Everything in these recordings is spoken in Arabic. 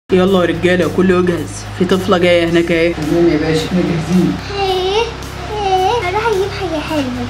يلا يا رجاله كله يجهز، في طفله جايه هناك اهي. تمام يا باشا احنا جاهزين. اروح اجيب حاجه حلوه.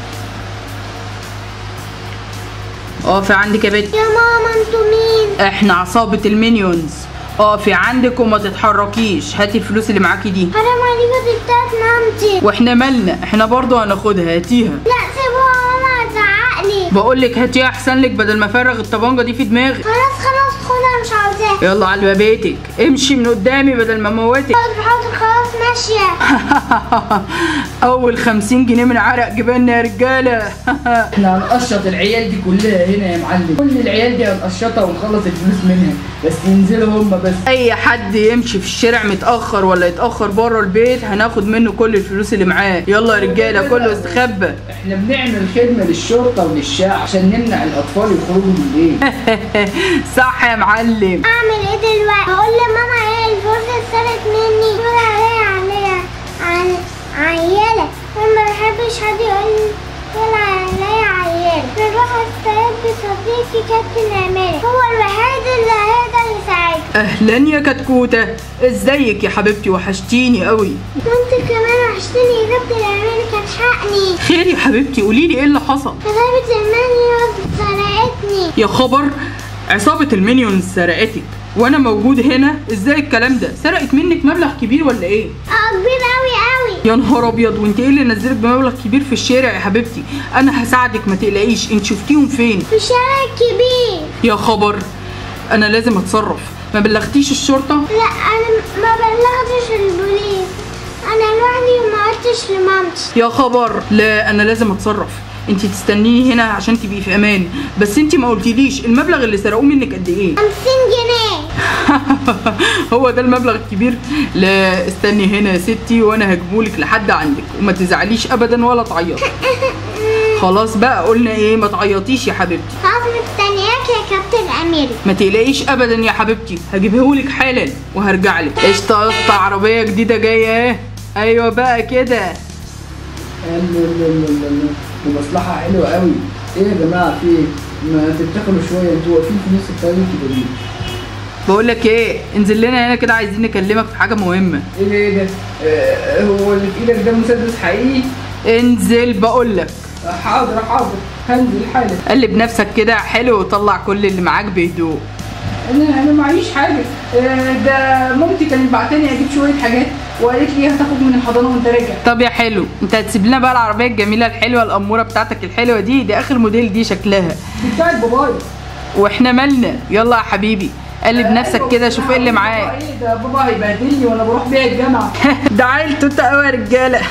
اقفي عندك يا بنت. يا ماما انتوا مين؟ احنا عصابه المينيونز. اقفي عندك وما تتحركيش، هاتي الفلوس اللي معاكي دي. حرام عليكوا دي بتاعت مامتي. واحنا مالنا، احنا برضو هناخدها، هاتيها. لا سيبوها ماما هتزعقلي. بقولك هاتيها احسن لك بدل ما افرغ الطبنجه دي في دماغي. خلاص خدها مش عاوزاها. يلا على بيتك، امشي من قدامي بدل ما اموتك. حاضر خلاص ماشيه. اول 50 جنيه من عرق جبالنا يا رجاله. احنا هنقشط العيال دي كلها هنا يا معلم، كل العيال دي هنقشطها ونخلص الفلوس منها، بس ينزلوا هم بس. اي حد يمشي في الشارع متاخر ولا يتاخر بره البيت هناخد منه كل الفلوس اللي معاه. يلا يا رجاله كله استخبى. احنا بنعمل خدمه للشرطه وللشعب عشان نمنع الاطفال يخرجوا من البيت. صح يا معلم. اعمل ايه دلوقتي؟ هقول لماما ايه الفلوس اتسرقت مني؟ تقول عليا عيالة. انا ما بحبش حد يقول عليا عيالة. نروح استعد بصديقي كابتن امير، هو الوحيد اللي هيقدر يساعدني. اهلا يا كتكوته، ازيك يا حبيبتي؟ وحشتيني قوي. وانت كمان وحشتني يا كابتن امير، كان حقني. خير يا حبيبتي، قولي لي ايه اللي حصل؟ عصابة المانيونز سرقتني. يا خبر، عصابه المينيونز سرقتك وانا موجود هنا؟ ازاي الكلام ده؟ سرقت منك مبلغ كبير ولا ايه؟ كبير قوي. يا نهار ابيض، وانت ايه اللي نزلك بمبلغ كبير في الشارع يا حبيبتي؟ انا هساعدك ما تقلقيش. انت شفتيهم فين؟ في الشارع الكبير. يا خبر، انا لازم اتصرف. ما بلغتيش الشرطه؟ لا انا ما بلغتش البوليس، انا لوحدي وما قلتش لمامتي. يا خبر، لا انا لازم اتصرف. انت تستنيني هنا عشان تبقي في امان. بس انت ما قلتيليش المبلغ اللي سرقوه منك قد ايه؟ 50 جنيه. هو ده المبلغ الكبير؟ لا استني هنا يا ستي وانا هجيبهولك لحد عندك، وما تزعليش ابدا ولا تعيطي. خلاص بقى قلنا ايه؟ ما تعيطيش يا حبيبتي. خلاص مستنياك يا كابتن امير. ما تقلقيش ابدا يا حبيبتي، هجيبهولك حالا وهرجع لك. قشطه قشطه، عربيه جديده جايه اهي. ايوه بقى كده. دي مصلحه حلوه قوي. ايه يا جماعه في ايه؟ ما تتدخلوا شويه، انتوا واقفين في نص الطريق كده ليه؟ بقول لك ايه، انزل لنا هنا كده، عايزين نكلمك في حاجه مهمه. ايه ده؟ هو اللي في ايدك ده مسدس حقيقي؟ انزل بقول لك. حاضر هنزل حالا. قلب نفسك كده حلو وطلع كل اللي معاك بهدوء. انا معيش حاجه. ده مامتي كانت بعتني اجيب شويه حاجات وقالت لي هتاخد من الحضانه وانت راجع. طب يا حلو، انت هتسيب لنا بقى العربيه الجميله الحلوه الاموره بتاعتك الحلوه دي اخر موديل دي شكلها. دي بتاعت بابايا. واحنا مالنا؟ يلا يا حبيبي قلب نفسك كده، شوف ايه اللي معاك. ايه ده؟ بابا هيبهدلني وانا بروح بيها الجامعه. ده عيل توتو قوي يا رجاله.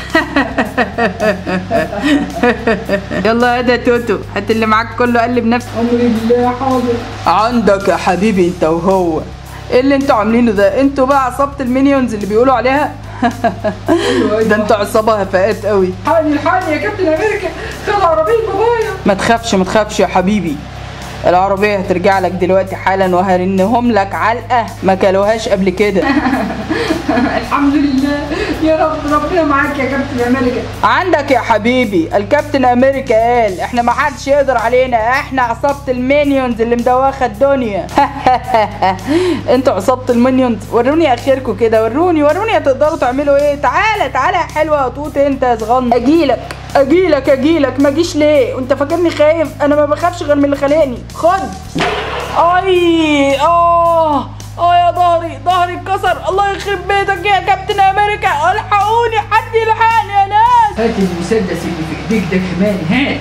يلا يا ده توتو، هات اللي معاك كله، قلب نفسك. امري بالله. حاضر. عندك يا حبيبي انت وهو. ايه اللي انتوا عاملينه ده؟ انتوا بقى عصابه المينيونز اللي بيقولوا عليها؟ ده انتوا عصابه هفاءات قوي. الحقني يا كابتن امريكا، خد عربيه بابايا. ما تخافش يا حبيبي، العربية هترجع لك دلوقتي حالا، وهرنهم لك علقة ما كلوهاش قبل كده. الحمد لله يا رب، ربنا معاك يا كابتن امريكا. عندك يا حبيبي، الكابتن امريكا قال احنا ما حدش يقدر علينا، احنا عصابة المينيونز اللي مدوخة الدنيا. انتوا عصابة المينيونز، وروني اخركم كده، وروني هتقدروا تعملوا ايه. تعالى يا حلوة يا توت انت يا صغنن. اجيلك ما جيش ليه؟ وانت فاكرني خايف؟ انا ما بخافش غير من اللي خلقني. خد. اي يا ظهري اتكسر. الله يخرب بيتك يا كابتن امريكا، الحقوني، حد يلحقني يا ناس. هات المسدس اللي في ايديك ده كمان،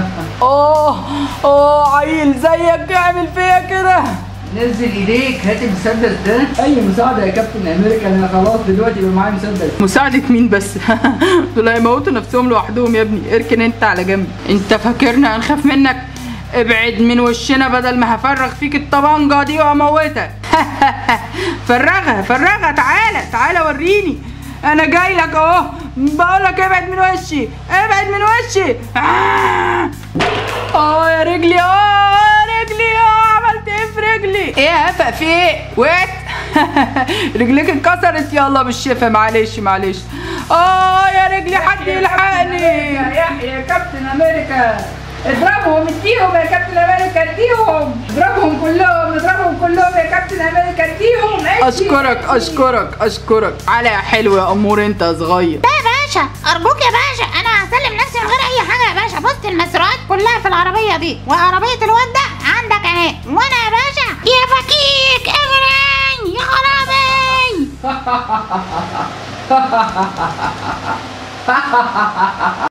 هات. عيل زيك يعمل فيا كده؟ نزل ايديك، هات المسدس ده. اي مساعده يا كابتن امريكا، انا خلاص دلوقتي بقى معايا مسدس. مساعدة مين بس؟ دول هيموتوا نفسهم لوحدهم يا ابني. اركن انت على جنب. انت فاكرنا هنخاف منك؟ ابعد من وشنا بدل ما هفرغ فيك الطبنجه دي واموتك. فرغها. تعالى وريني، انا جاي لك اهو. بقول لك ابعد من وشي. يا رجلي، عملت ايه في رجلي؟ ايه يا هفق، في ايه؟ وقعت؟ رجليك اتكسرت. يلا بالشفا، معلش. يا رجلي، حد يلحقني. يا كابتن امريكا، اضربهم اديهم يا كابتن امريكا اديهم، اضربهم كلهم اضربهم كلهم يا كابتن امريكا اديهم. اشكرك على يا حلو يا امور انت يا صغير. لا يا باشا ارجوك يا باشا، انا هسلم نفسي من غير اي حاجه يا باشا. بص المسروقات كلها في العربيه دي، وعربيه الواد ده عندك اهي، وانا يا باشا يا فكيك اجري يا خرابي.